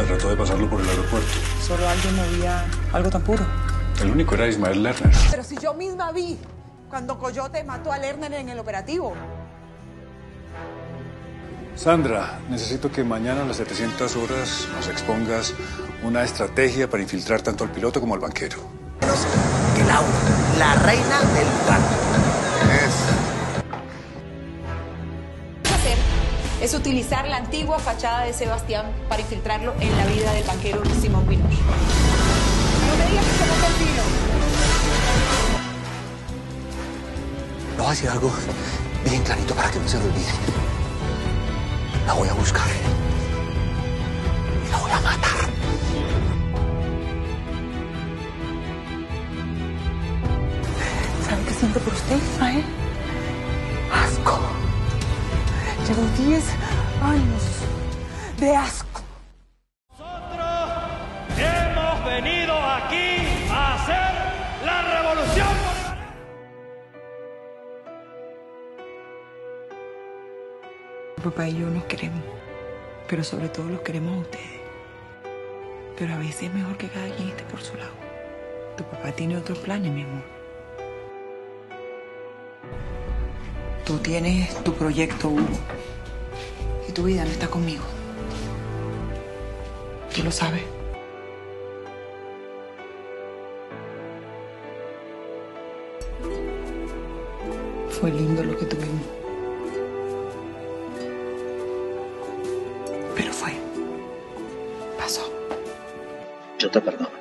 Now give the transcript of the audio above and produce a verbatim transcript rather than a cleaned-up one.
trató de pasarlo por el aeropuerto. Solo alguien movía algo tan puro. El único era Ismael Lerner. Pero si yo misma vi cuando Coyote mató a Lerner en el operativo. Sandra, necesito que mañana a las setecientas horas nos expongas una estrategia para infiltrar tanto al piloto como al banquero. De Laura, la reina del lugar. hacer es utilizar la antigua fachada de Sebastián para infiltrarlo en la vida del banquero Simón Pinós. No me digas que se mató el vino. Le voy a decir algo bien clarito para que no se lo olvide. La voy a buscar. Y la voy a matar. ¿Sabe qué siento por usted, Ismael? Asco. Llevo diez años de asco. Nosotros hemos venido aquí a hacer la revolución bolivariana. Papá y yo nos queremos, pero sobre todo los queremos a ustedes. Pero a veces es mejor que cada quien esté por su lado. Tu papá tiene otros planes, mi amor. Tú tienes tu proyecto, Hugo, y tu vida no está conmigo. Tú lo sabes. Fue lindo lo que tuvimos. Pero fue. Pasó. Yo te perdono.